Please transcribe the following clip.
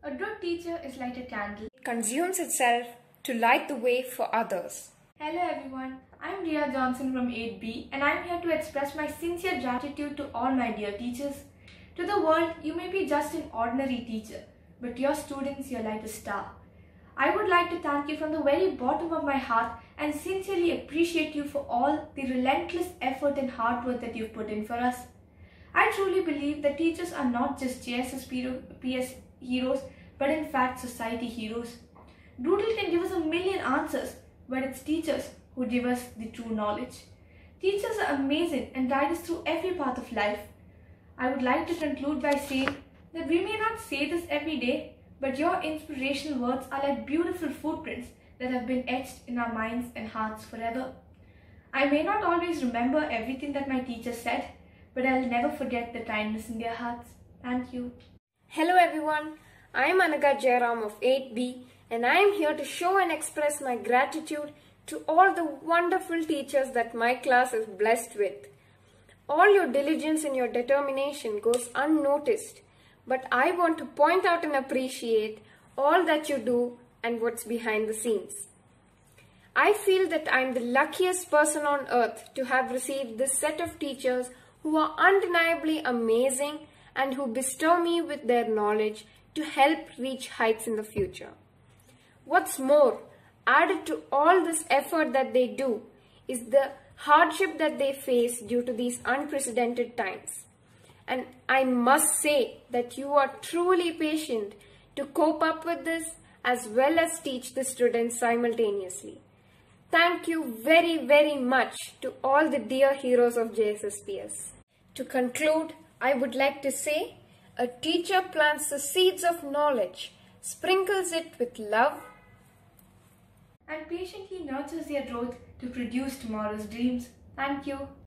A good teacher is like a candle. It consumes itself to light the way for others. Hello everyone, I'm Ria Johnson from 8B and I'm here to express my sincere gratitude to all my dear teachers. To the world, you may be just an ordinary teacher, but to your students, you're like a star. I would like to thank you from the very bottom of my heart and sincerely appreciate you for all the relentless effort and hard work that you've put in for us. I truly believe that teachers are not just JSS heroes, but in fact society heroes. Doodle can give us a million answers, but it's teachers who give us the true knowledge. Teachers are amazing and guide us through every path of life. I would like to conclude by saying that we may not say this every day, but your inspirational words are like beautiful footprints that have been etched in our minds and hearts forever. I may not always remember everything that my teacher said, but I'll never forget the kindness in their hearts. Thank you. Hello everyone, I am Anaga Jairam of 8B and I am here to show and express my gratitude to all the wonderful teachers that my class is blessed with. All your diligence and your determination goes unnoticed, but I want to point out and appreciate all that you do and what's behind the scenes. I feel that I am the luckiest person on earth to have received this set of teachers who are undeniably amazing and who bestow me with their knowledge to help reach heights in the future. What's more, added to all this effort that they do is the hardship that they face due to these unprecedented times. And I must say that you are truly patient to cope up with this as well as teach the students simultaneously. Thank you very, very much to all the dear heroes of JSSPS. To conclude, I would like to say, a teacher plants the seeds of knowledge, sprinkles it with love, and patiently nurtures their growth to produce tomorrow's dreams. Thank you.